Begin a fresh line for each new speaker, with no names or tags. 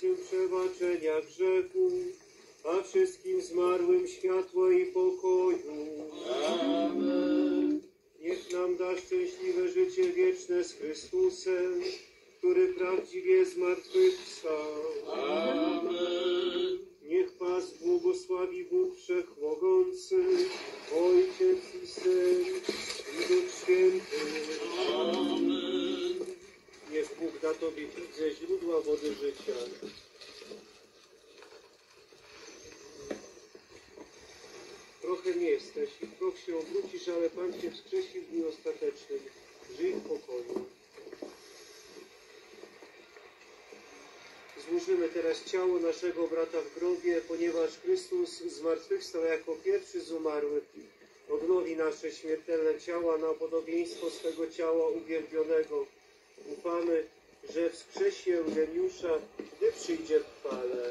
naszym przebaczenia grzechów, a wszystkim zmarłym światła i pokoju.
Amen.
Niech nam da szczęśliwe życie wieczne z Chrystusem, który prawdziwie zmartwychwstał.
Amen.
Niech Was błogosławi Bóg Wszechmogący, Ojciec i Syn, i Duch Święty.
Amen.
Niech Bóg da Tobie pić ze źródła wody życia. Trochę nie jesteś i proch się obrócisz, ale Pan Cię wskrzesi w dniu ostatecznym. Żyj w pokoju. Złożymy teraz ciało naszego brata w grobie, ponieważ Chrystus zmartwychwstał jako pierwszy z umarłych. Odnowi nasze śmiertelne ciała na podobieństwo swego ciała uwielbionego. Ufamy, że wskrzesi Eugeniusza, gdy przyjdzie w chwale.